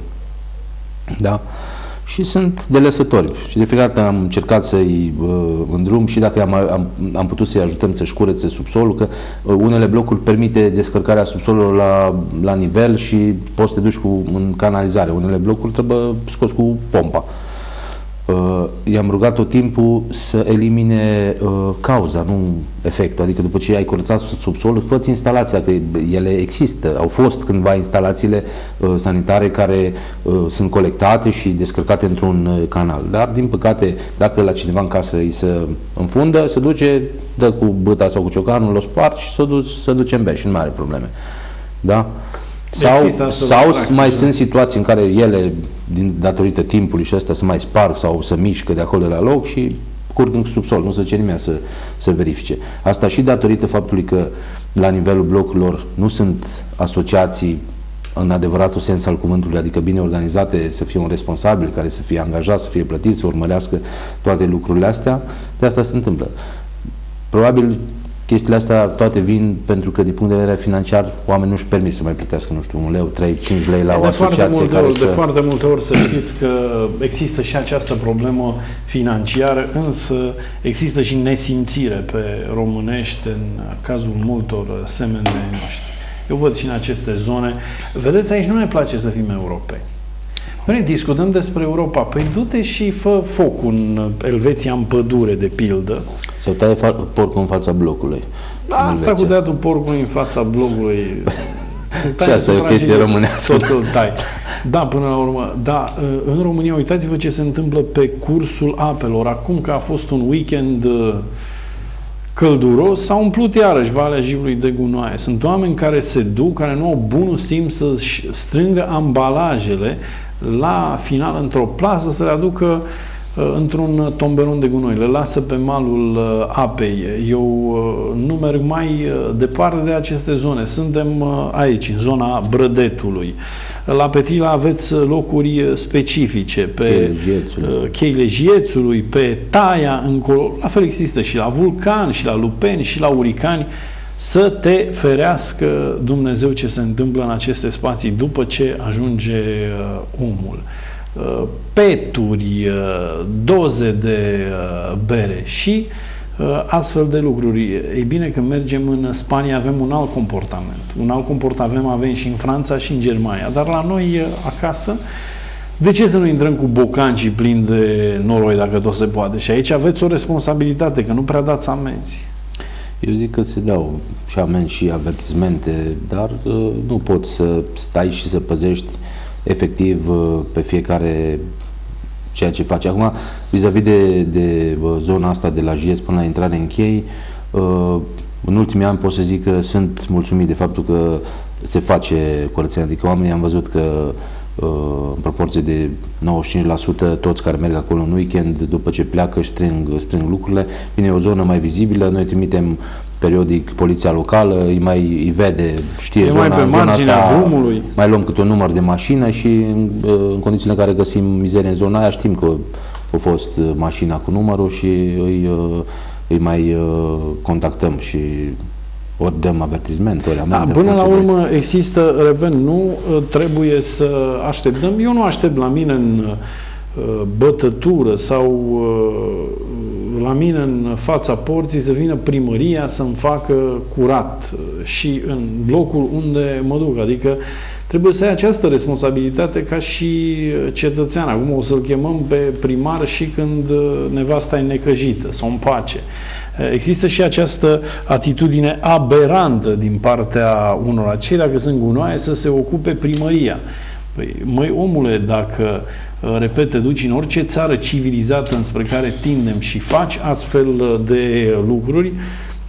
Da? Și sunt delăsători. Și de fiecare dată am încercat să-i uh, îndrum și dacă am, am, am putut să-i ajutăm să-și curețe subsolul, că uh, unele blocuri permite descărcarea subsolului la, la nivel și poți să te duci cu, în canalizare. Unele blocuri trebuie scos cu pompa. Uh, i-am rugat tot timpul să elimine uh, cauza, nu efectul. Adică după ce ai curățat subsolul, fă-ți instalația, că ele există. Au fost cândva instalațiile uh, sanitare care uh, sunt colectate și descărcate într-un uh, canal. Dar, din păcate, dacă la cineva în casă îi se înfundă, se duce, dă cu băta sau cu ciocanul, o spart și se duce, se duce în beș și nu mai are probleme. Da? Sau, sau mai sunt situații în care ele, din, datorită timpului și astea, să mai sparg sau să mișcă de acolo de la loc și curg în subsol, nu se duce nimeni să, să verifice. Asta și datorită faptului că la nivelul blocurilor nu sunt asociații în adevăratul sens al cuvântului, adică bine organizate, să fie un responsabil care să fie angajat, să fie plătit, să urmărească toate lucrurile astea, de asta se întâmplă. Probabil chestiile astea toate vin pentru că din punct de vedere financiar oamenii nu-și permit să mai plătească, nu știu, un leu, trei, cinci lei la o asociație care ori, să... De foarte multe ori să știți că există și această problemă financiară, însă există și nesimțire pe românești în cazul multor semeni de noștri. Eu văd și în aceste zone. Vedeți, aici nu ne place să fim europeni. Noi discutăm despre Europa. Păi du-te și fă foc în Elveția, în pădure, de pildă. Sau taie porcul în fața blocului. Da, asta cu tăiatul porcului în fața blocului... Și asta e o chestie românească. Tot îl tai. Da, până la urmă. Da, în România, uitați-vă ce se întâmplă pe cursul apelor. Acum că a fost un weekend călduros, s-a umplut iarăși Valea Jiului de gunoaie. Sunt oameni care se duc, care nu au bunul simț să-și strângă ambalajele la final într-o plasă, să le aducă uh, într-un tomberon de gunoi. Le lasă pe malul uh, apei. Eu uh, nu merg mai uh, departe de aceste zone. Suntem uh, aici, în zona Brădetului. La Petrila aveți locuri specifice, pe Cheile Jiețului, pe Taia, încolo. La fel există și la Vulcan, și la Lupeni, și la Uricani. Să te ferească Dumnezeu ce se întâmplă în aceste spații după ce ajunge uh, omul. Uh, peturi, uh, doze de uh, bere și uh, astfel de lucruri. Ei bine, când mergem în Spania avem un alt comportament. Un alt comportament avem și în Franța și în Germania. Dar la noi uh, acasă, de ce să nu intrăm cu bocancii plini de noroi dacă tot se poate? Și aici aveți o responsabilitate, că nu prea dați amenzi. Eu zic că se dau și amenzi și avertismente, dar uh, nu poți să stai și să păzești efectiv uh, pe fiecare ceea ce faci. Acum, vis-a-vis de, de uh, zona asta de la Jies până la intrare în Chei, uh, în ultimii ani pot să zic că sunt mulțumit de faptul că se face curățenia, adică oamenii am văzut că în proporție de nouăzeci și cinci la sută toți care merg acolo în weekend, după ce pleacă își strâng, strâng lucrurile. Bine, e o zonă mai vizibilă, noi trimitem periodic poliția locală, îi mai îi vede, știe e zona, mai pe zona asta, drumului. Mai luăm câte un număr de mașină și în, în condițiile în care găsim mizerie în zona aia, știm că a fost mașina cu numărul și îi, îi mai contactăm și ori dăm avertisment, ori amendă. Da, până la urmă există, repet, nu trebuie să așteptăm. Eu nu aștept la mine în uh, bătătură sau uh, la mine în fața porții să vină primăria să-mi facă curat și în blocul unde mă duc. Adică trebuie să ai această responsabilitate ca și cetățean. Acum o să-l chemăm pe primar și când nevasta e necăjită, să o împace. Există și această atitudine aberantă din partea unora. Cei, dacă sunt gunoaie, să se ocupe primăria. Păi, măi, omule, dacă, repet, te duci în orice țară civilizată înspre care tindem și faci astfel de lucruri,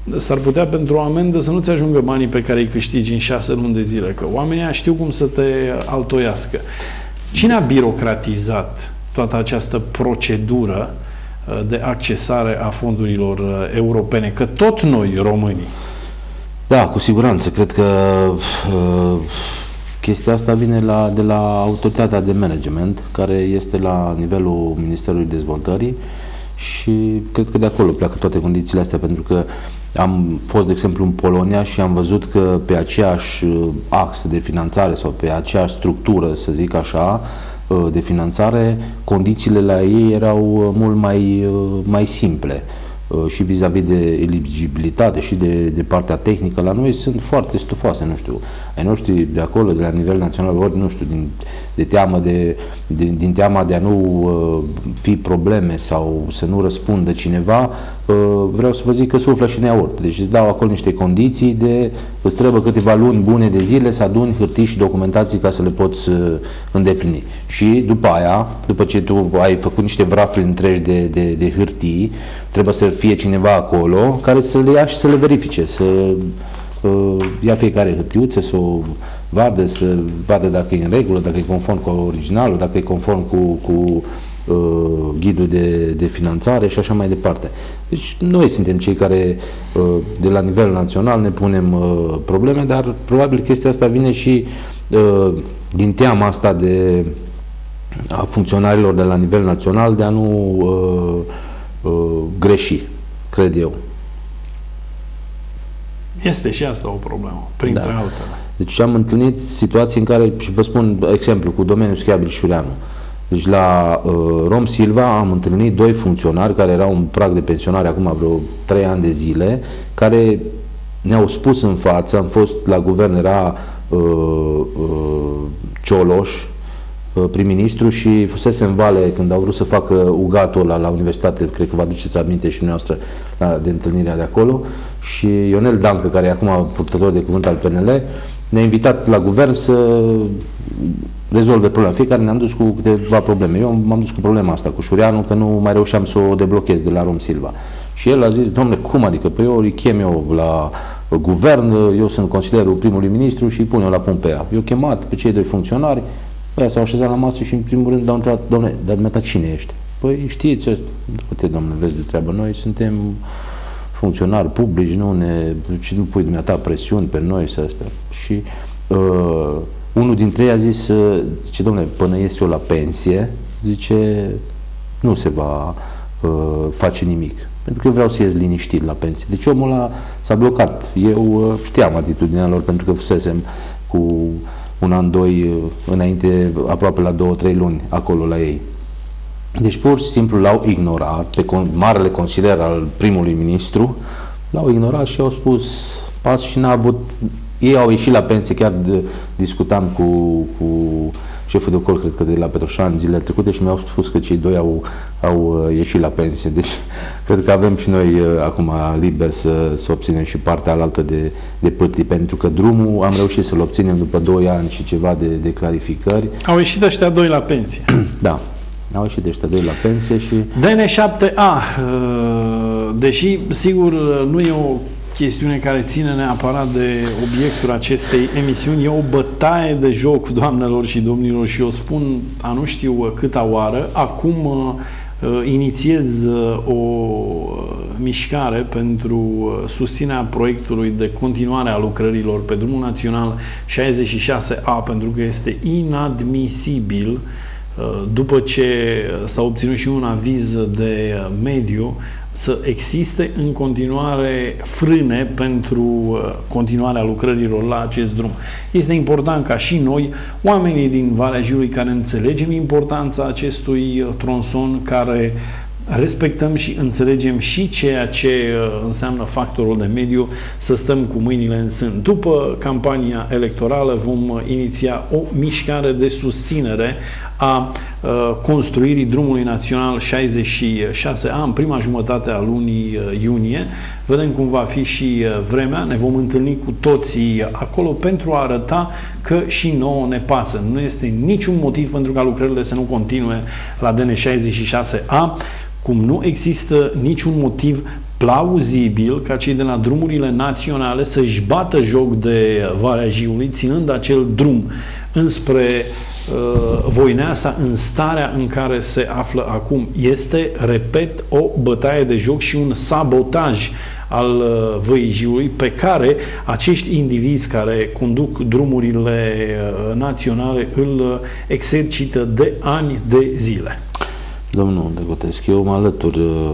s-ar putea pentru o amendă să nu-ți ajungă banii pe care îi câștigi în șase luni de zile, că oamenii știu cum să te altoiască. Cine a birocratizat toată această procedură de accesare a fondurilor europene? Că tot noi, românii. Da, cu siguranță. Cred că uh, chestia asta vine la, de la autoritatea de management, care este la nivelul Ministerului Dezvoltării și cred că de acolo pleacă toate condițiile astea, pentru că am fost, de exemplu, în Polonia și am văzut că pe aceeași axă de finanțare sau pe aceeași structură, să zic așa, de finanțare, condițiile la ei erau mult mai, mai simple și vis-a-vis -vis de eligibilitate și de, de partea tehnică. La noi sunt foarte stufoase, nu știu, ai noștri de acolo, de la nivel național, ori, nu știu, din, de teamă de, de, din teama de a nu uh, fi probleme sau să nu răspundă cineva, uh, vreau să vă zic că suflă și neaurt. Deci îți dau acolo niște condiții de, îți trebuie câteva luni bune de zile să aduni hârtii și documentații ca să le poți uh, îndeplini. Și după aia, după ce tu ai făcut niște vrafle întregi de, de, de hârtii, trebuie să fie cineva acolo care să le ia și să le verifice, să uh, ia fiecare hârtiuță, să o vadă, să vadă dacă e în regulă, dacă e conform cu originalul, dacă e conform cu, cu uh, ghidul de, de finanțare și așa mai departe. Deci noi suntem cei care uh, de la nivel național ne punem uh, probleme, dar probabil chestia asta vine și uh, din teama asta de a funcționarilor de la nivel național de a nu uh, uh, greși, cred eu. Este și asta o problemă, printre da. altele. Deci am întâlnit situații în care, și vă spun exemplu, cu domeniul Schiabil Șureanu. Deci la uh, Rom Silva am întâlnit doi funcționari care erau în prag de pensionare acum vreo trei ani de zile, care ne-au spus în față, am fost la guvern, era uh, uh, Cioloș, prim-ministru, și fusese în Vale când au vrut să facă ugatul ăla la universitate, cred că vă aduceți aminte și dumneavoastră la, de întâlnirea de acolo, și Ionel Dancă, care e acum purtător de cuvânt al P N L, ne-a invitat la guvern să rezolve problema. Fiecare ne-am dus cu câteva probleme. Eu m-am dus cu problema asta cu Șureanu, că nu mai reușeam să o deblochez de la Rom Silva. Și el a zis, domnule, cum adică? Păi eu îi chem eu la guvern, eu sunt consilierul primului ministru și îi pun eu la pun pe ea. Eu chemat pe cei doi funcționari, ăia s-au așezat la masă și în primul rând au întrebat, domnule, dar dumneata cine ești? Păi știți, uite, domnule, vezi de treabă, noi suntem funcționari publici, nu ne, și nu pui dumneata presiuni pe noi să astea. Și uh, unul dintre ei a zis, uh, zice, domnule, până ies eu la pensie, zice, nu se va uh, face nimic. Pentru că eu vreau să ies liniștit la pensie. Deci omul ăla s-a blocat. Eu uh, știam atitudinea lor, pentru că fusesem cu un an, doi, înainte, aproape la două, trei luni, acolo la ei. Deci pur și simplu l-au ignorat, pe con marele consilier al primului ministru, l-au ignorat și au spus pas și n-a avut, ei au ieșit la pensie, chiar de, discutam cu, cu șeful de ocol, cred că de la Petroșani zilele trecute, și mi-au spus că cei doi au, au ieșit la pensie. Deci cred că avem și noi acum liber să, să obținem și partea alaltă de, de pârtii, pentru că drumul am reușit să-l obținem după doi ani și ceva de, de clarificări. Au ieșit ăștia doi la pensie. Da. Au ieșit ăștia doi la pensie și... D N șapte A, deși sigur nu e o chestiune care ține neapărat de obiectul acestei emisiuni, e o bătaie de joc, doamnelor și domnilor, și eu spun a nu știu câta oară. Acum inițiez o mișcare pentru susținerea proiectului de continuare a lucrărilor pe drumul național șaizeci și șase A, pentru că este inadmisibil, după ce s-a obținut și un aviz de mediu, să existe în continuare frâne pentru continuarea lucrărilor la acest drum. Este important ca și noi, oamenii din Valea Jiului, care înțelegem importanța acestui tronson, care respectăm și înțelegem și ceea ce înseamnă factorul de mediu, să stăm cu mâinile în sân. După campania electorală vom iniția o mișcare de susținere a construirii drumului național șaizeci și șase A în prima jumătate a lunii iunie. Vedem cum va fi și vremea, ne vom întâlni cu toții acolo pentru a arăta că și nouă ne pasă. Nu este niciun motiv pentru ca lucrările să nu continue la D N șaizeci și șase A, cum nu există niciun motiv plauzibil ca cei de la drumurile naționale să-și bată joc de Valea Jiului, ținând acel drum înspre uh, Voineasa în starea în care se află acum. Este, repet, o bătaie de joc și un sabotaj al uh, Văii Jiului pe care acești indivizi care conduc drumurile uh, naționale îl uh, exercită de ani de zile. Domnul Degotescu, eu mă alătur uh,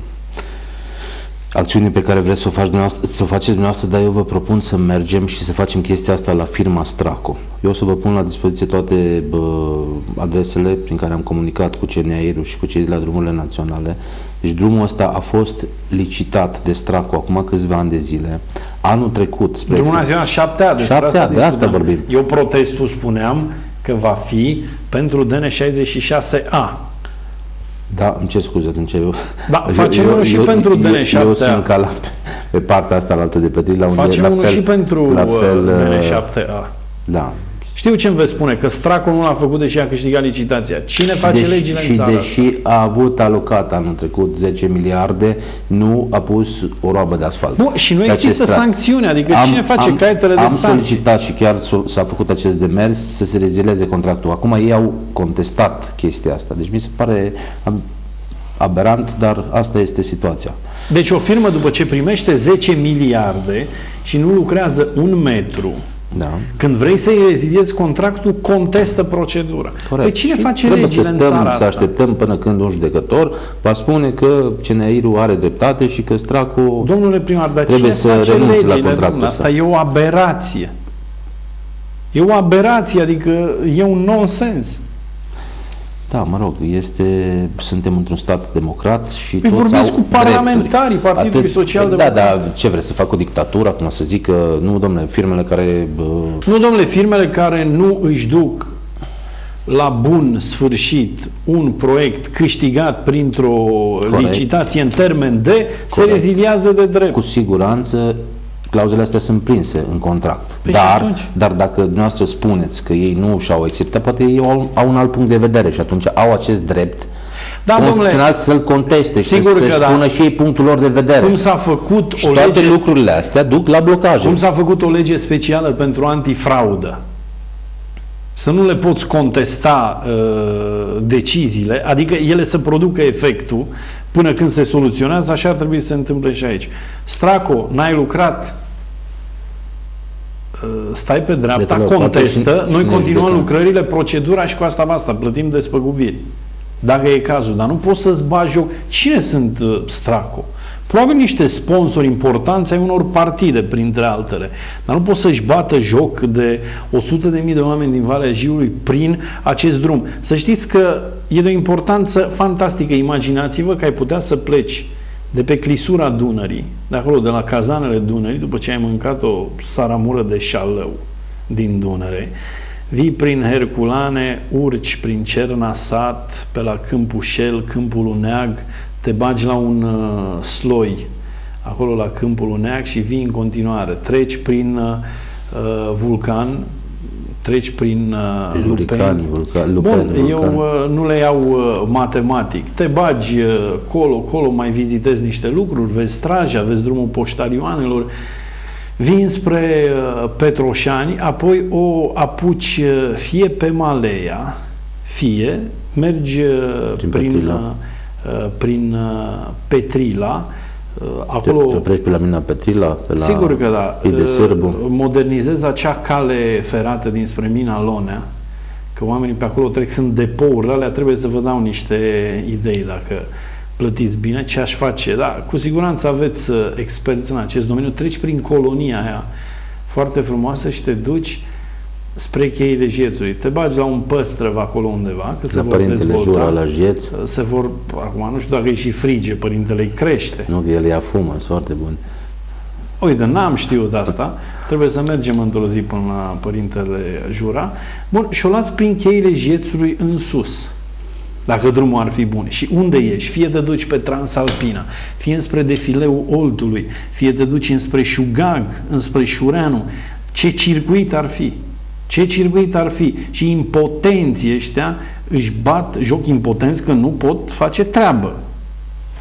acțiunii pe care vreți să o, faci să o faceți dumneavoastră, dar eu vă propun să mergem și să facem chestia asta la firma Straco. Eu o să vă pun la dispoziție toate bă, adresele prin care am comunicat cu C N A R-ul și cu cei de la drumurile naționale. Deci drumul ăsta a fost licitat de Straco acum câțiva ani de zile. Anul trecut, spre Drumul național șapte A, șapte A, de asta vorbim. Eu protestul spuneam că va fi pentru D N șaizeci și șase A. Da, îmi cer scuze, atunci eu... Da, facem eu, unul și eu, pentru D N șapte A. Eu sunt ca la, pe partea asta la altă de Petrila, unde facem la unul fel, și pentru la fel, D N șapte A. Da. Știu ce îmi veți spune, că Straco nu l-a făcut deși a câștigat licitația. Cine face deși, legile și în țară? deși a avut alocat anul trecut zece miliarde, nu a pus o roabă de asfalt. Nu, și nu există sancțiuni, adică am, cine face am, caietele de Am sancții? solicitat și chiar s-a făcut acest demers să se rezilieze contractul. Acum ei au contestat chestia asta, deci mi se pare aberant, dar asta este situația. Deci o firmă după ce primește zece miliarde și nu lucrează un metru, da. Când vrei să-i reziliezi contractul, contestă procedura. Corect. Păi cine și face legile legile să în stăm, țara să asta? așteptăm până când un judecător va spune că C N A R-ul are dreptate și că Straco Domnule primar, dar trebuie cine să face renunțe legile? la contractul ăsta. Asta e o aberație. E o aberație, adică e un nonsens. Da, mă rog, este, suntem într-un stat democrat și Păi toți vorbesc au cu parlamentarii drepturi. Partidului Social Da, Democrat. dar ce vreți, să facă o dictatură acum, să zic că nu, domnule, firmele care... Uh... Nu, domnule, firmele care nu își duc la bun sfârșit un proiect câștigat printr-o Corect. licitație în termen de, Corect. se reziliază de drept. Cu siguranță clauzele astea sunt prinse în contract. Păi dar, dar dacă dumneavoastră spuneți că ei nu și-au exercitat, poate ei au, au un alt punct de vedere și atunci au acest drept da, constituțional să-l conteste și sigur să-și că da. spună și ei punctul lor de vedere. Cum s-a făcut și o toate lege, lucrurile astea duc la blocaje. cum s-a făcut o lege specială pentru antifraudă? Să nu le poți contesta uh, deciziile, adică ele să producă efectul până când se soluționează, așa ar trebui să se întâmple și aici. Straco, n-ai lucrat, uh, stai pe dreapta, contestă, noi continuăm lucrările, procedura și cu asta basta, plătim despăgubiri. Dacă e cazul, dar nu poți să-ți bagi joc. Cine sunt uh, Straco? Probabil niște sponsori importanți ai unor partide, printre altele. Dar nu pot să-și bată joc de o sută de mii de oameni din Valea Jiului prin acest drum. Să știți că e de o importanță fantastică. Imaginați-vă că ai putea să pleci de pe clisura Dunării, de acolo, de la cazanele Dunării, după ce ai mâncat o saramură de șalău din Dunăre, vii prin Herculane, urci prin Cernasat, pe la Câmpul Șel, Câmpul Uneag, te bagi la un uh, sloi acolo la Câmpul Uneag și vii în continuare. Treci prin uh, Vulcan, treci prin uh, Lupeni. Vulcan, Lupeni, Bun, Vulcan. eu uh, nu le iau uh, matematic. Te bagi uh, colo, colo, mai vizitezi niște lucruri, vezi Straja, vezi drumul Poștarioanelor, vii spre uh, Petroșani, apoi o apuci uh, fie pe Maleia, fie mergi uh, prin prin... Petrila. Uh, prin Petrila, acolo... Te, te oprești pe la mina Petrila, pe la sigur că da. de Sârbu. Modernizezi acea cale ferată dinspre mina Lonea, că oamenii pe acolo trec, sunt depouri, alea trebuie să vă dau niște idei dacă plătiți bine, ce aș face. Da, cu siguranță aveți experți în acest domeniu, treci prin colonia aia foarte frumoasă și te duci spre cheile Jiețului. Te bagi la un păstrăv acolo undeva, că se vor dezvolta. Jura la Jieț. Se vor, acum nu știu dacă e și frige, părintele îi crește. Nu, că el ia fumă, sunt foarte bun. Uite, n-am știut asta. Trebuie să mergem într-o zi până la părintele Jura. Bun, și o luați prin cheile Jiețului în sus, dacă drumul ar fi bun. Și unde ești? Fie te duci pe Transalpina, fie înspre defileul Oltului, fie te duci înspre Șugag, înspre Șureanu. Ce circuit ar fi? Ce circuit ar fi? Și impotenții ăștia își bat joc impotenți că nu pot face treabă.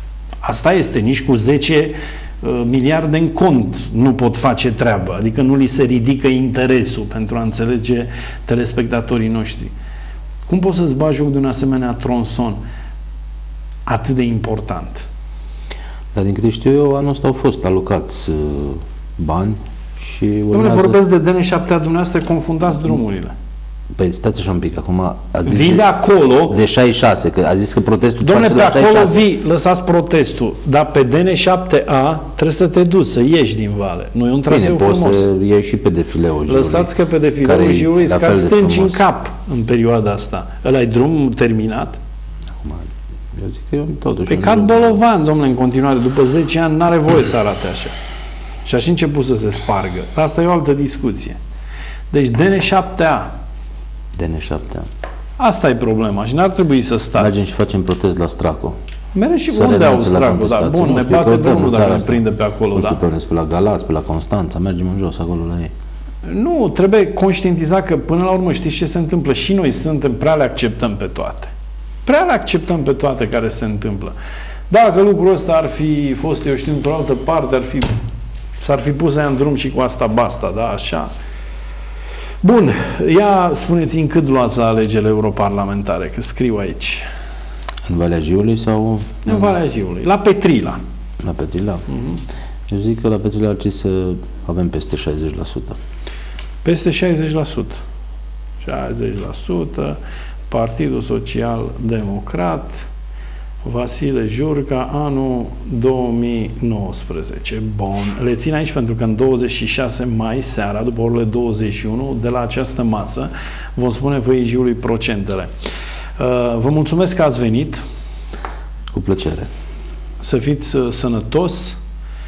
Asta este, nici cu zece uh, miliarde în cont nu pot face treabă, adică nu li se ridică interesul, pentru a înțelege telespectatorii noștri. Cum poți să-ți bagi joc de un asemenea tronson atât de important? Dar din câte știu eu, anul ăsta au fost alocați uh, bani și urmează... Dom'le, vorbesc de D N șapte A, dumneavoastră confundați drumurile. Păi stați așa un pic, acum a zis vii de, de acolo... De șaizeci și șase, că a zis că protestul... Dom'le, pe acolo vii, lăsați protestul, dar pe D N șapte A trebuie să te duci, să ieși din vale. Nu e un traseu frumos. Bine, poți să iei și pe defileul Jiului. Lăsați că pe defileul Jiului îți cad stânci în cap în perioada asta. Ăla-i drum terminat? Acum, eu zic că eu totuși... Pe cad bolovan, domnule, în continuare. După zece ani n-are voie să arate așa. Și așa început să se spargă. Asta e o altă discuție. Deci D N șapte A. D N șapte A. Asta e problema și n-ar trebui să stați. Mergem și facem protest la Straco. Mereu și unde au Straco, da. Bun, ne bate drumul dacă ne prinde pe acolo, nu da. știu, pe, pe la Galați, pe la Constanța, mergem în jos acolo la ei. Nu, trebuie conștientizat că până la urmă știți ce se întâmplă? Și noi suntem, prea le acceptăm pe toate. Prea le acceptăm pe toate care se întâmplă. Dacă lucrul ăsta ar fi fost, eu știu, într-o altă parte, ar fi, s-ar fi pus aia în drum și cu asta basta, da, așa. Bun, ia spuneți în cât luați la alegerile europarlamentare, că scriu aici. În Valea Jiului sau... În Valea Jiului, la Petrila. La Petrila? Uh-huh. Eu zic că la Petrila ar trebui să avem peste șaizeci la sută. Peste șaizeci la sută. șaizeci la sută, Partidul Social Democrat, Vasile Jurca, anul două mii nouăsprezece. Bun. Le țin aici pentru că în douăzeci și șase mai, seara, după orele douăzeci și unu, de la această masă, vom spune văii Jiului procentele. Vă mulțumesc că ați venit. Cu plăcere. Să fiți sănătos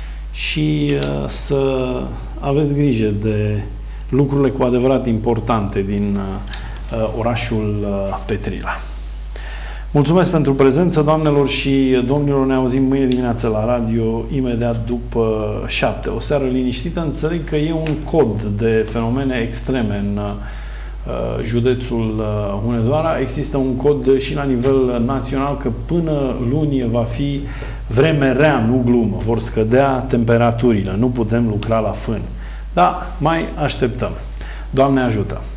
și să aveți grijă de lucrurile cu adevărat importante din orașul Petrila. Mulțumesc pentru prezență, doamnelor și domnilor. Ne auzim mâine dimineață la radio, imediat după șapte. O seară liniștită. Înțeleg că e un cod de fenomene extreme în uh, județul uh, Hunedoara. Există un cod și la nivel național că până luni va fi vreme rea, nu glumă. Vor scădea temperaturile. Nu putem lucra la fân. Da, mai așteptăm. Doamne ajută!